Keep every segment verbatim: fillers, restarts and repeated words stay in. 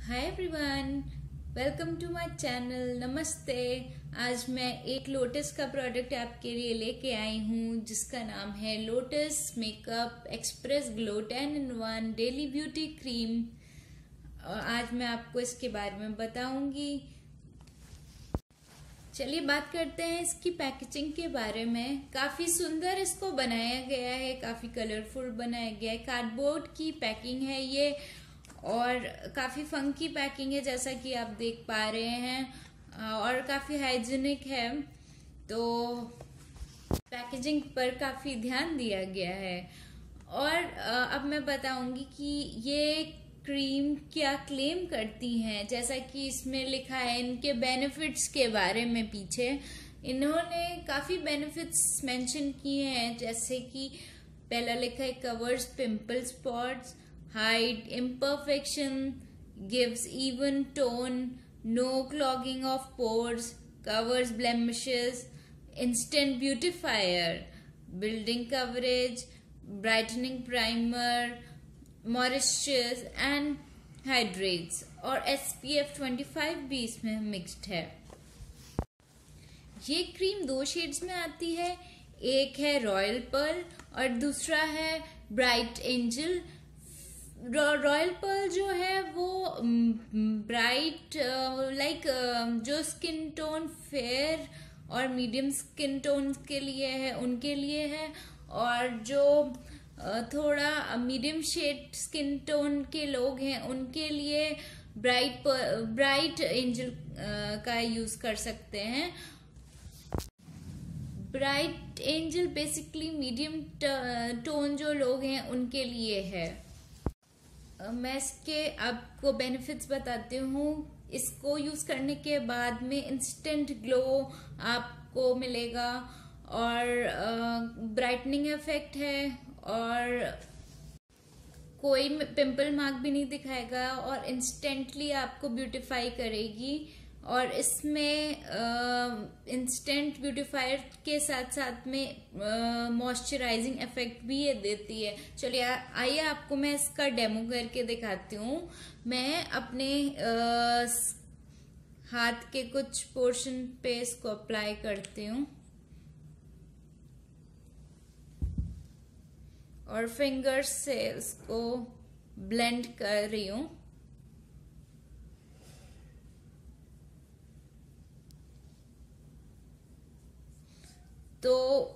Hi everyone, welcome to my channel. नमस्ते। आज मैं एक लोटस का प्रोडक्ट आपके लिए लेके आई हूँ जिसका नाम है Lotus makeup express glow ten in one daily beauty cream. आज मैं आपको इसके बारे में बताऊंगी। चलिए बात करते हैं इसकी पैकेजिंग के बारे में। काफी सुंदर इसको बनाया गया है, काफी कलरफुल बनाया गया है। कार्डबोर्ड की पैकिंग है ये और काफी फंकी पैकिंग है जैसा कि आप देख पा रहे हैं और काफी हाइजीनिक है। तो पैकेजिंग पर काफी ध्यान दिया गया है। और अब मैं बताऊंगी कि ये क्रीम क्या क्लेम करती हैं। जैसा कि इसमें लिखा है इनके बेनिफिट्स के बारे में, पीछे इन्होंने काफी बेनिफिट्स मेंशन किए हैं। जैसे कि पहला लिखा है covers pimple spots, hide imperfection, gives even tone, no clogging of pores, covers blemishes, instant beautifier, building coverage, brightening primer, moistures and hydrates। और S P F पच्चीस भी इसमें मिक्स्ड है। ये क्रीम दो शेड्स में आती है, एक है रॉयल पर्ल और दूसरा है ब्राइट एंजल। रॉयल पर्ल जो है वो ब्राइट लाइक जो स्किन टोन फेयर और मीडियम स्किन टोन के लिए है, उनके लिए है। और जो थोड़ा मीडियम शेड स्किन टोन के लोग हैं उनके लिए ब्राइट ब्राइट एंजल का यूज कर सकते हैं। Bright angel basically medium tone जो लोग हैं उनके लिए है। मैं इसके आपको बेनिफिट्स बताती हूँ। इसको यूज करने के बाद में इंस्टेंट ग्लो आपको मिलेगा और ब्राइटनिंग इफेक्ट है और कोई पिंपल मार्क भी नहीं दिखाएगा और इंस्टेंटली आपको ब्यूटीफाई करेगी। और इसमें इंस्टेंट ब्यूटीफायर के साथ साथ में मॉइस्चराइजिंग इफेक्ट भी ये देती है। चलिए आइए आपको मैं इसका डेमो करके दिखाती हूँ। मैं अपने आ, हाथ के कुछ पोर्शन पे इसको अप्लाई करती हूँ और फिंगर्स से इसको ब्लेंड कर रही हूँ। तो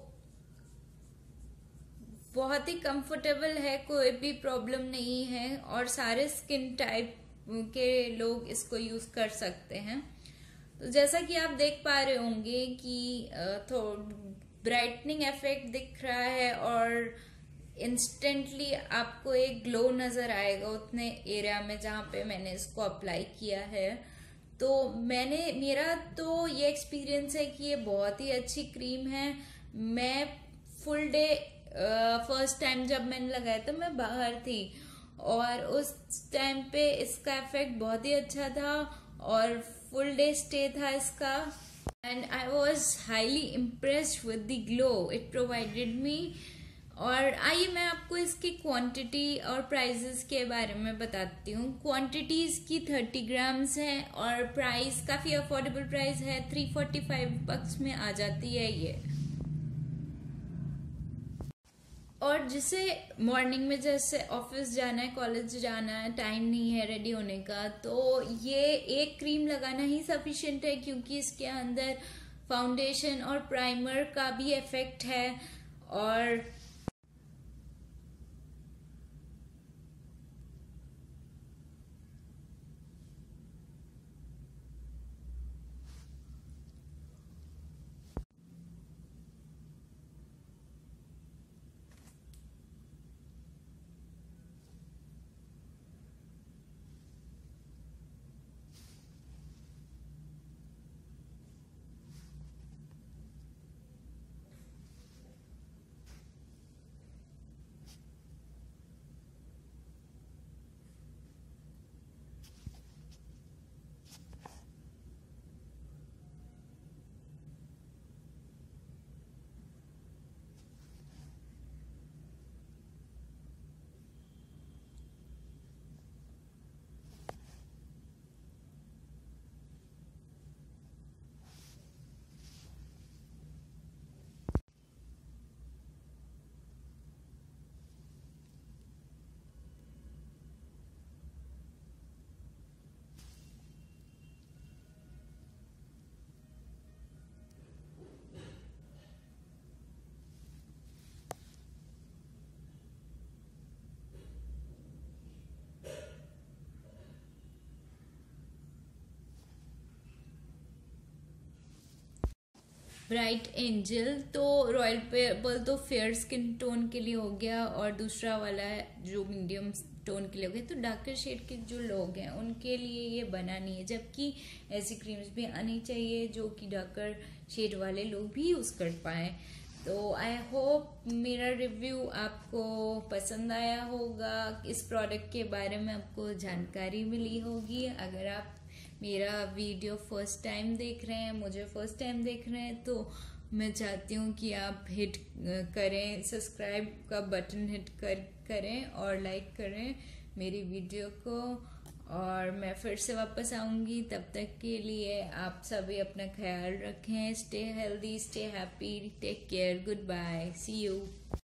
बहुत ही कंफर्टेबल है, कोई भी प्रॉब्लम नहीं है और सारे स्किन टाइप के लोग इसको यूज कर सकते हैं। तो जैसा कि आप देख पा रहे होंगे कि तो ब्राइटनिंग इफेक्ट दिख रहा है और इंस्टेंटली आपको एक ग्लो नजर आएगा उतने एरिया में जहां पे मैंने इसको अप्लाई किया है। तो मैंने मेरा तो ये एक्सपीरियंस है कि ये बहुत ही अच्छी क्रीम है। मैं फुल डे फर्स्ट टाइम जब मैंने लगाया था मैं बाहर थी और उस टाइम पे इसका इफेक्ट बहुत ही अच्छा था और फुल डे स्टे था इसका। And I was highly impressed with the glow it provided me. और आइए मैं आपको इसकी क्वांटिटी और प्राइसेस के बारे में बताती हूँ। क्वांटिटी इसकी थर्टी ग्राम्स है और प्राइस काफी अफोर्डेबल प्राइस है, थ्री फोर्टी फाइव बक्स में आ जाती है ये। और जिसे मॉर्निंग में जैसे ऑफिस जाना है, कॉलेज जाना है, टाइम नहीं है रेडी होने का, तो ये एक क्रीम लगाना ही सफिशिएंट है क्योंकि इसके अंदर फाउंडेशन और प्राइमर का भी इफेक्ट है। और ब्राइट एंजल। तो रॉयल पर्ल तो फेयर स्किन टोन के लिए हो गया, और दूसरा वाला जो मीडियम टोन के लिए हो गया। तो डार्कर शेड के जो लोग हैं उनके लिए ये बना नहीं है, जबकि ऐसी क्रीम्स भी आनी चाहिए जो कि डार्कर शेड वाले लोग भी यूज़ कर पाएँ। तो आई होप मेरा रिव्यू आपको पसंद आया होगा, इस प्रोडक्ट के बारे में आपको जानकारी मिली होगी। अगर आप मेरा वीडियो फर्स्ट टाइम देख रहे हैं, मुझे फर्स्ट टाइम देख रहे हैं, तो मैं चाहती हूँ कि आप हिट करें, सब्सक्राइब का बटन हिट कर करें और लाइक करें मेरी वीडियो को। और मैं फिर से वापस आऊँगी, तब तक के लिए आप सभी अपना ख्याल रखें। Stay healthy, stay happy, take care, goodbye, see you.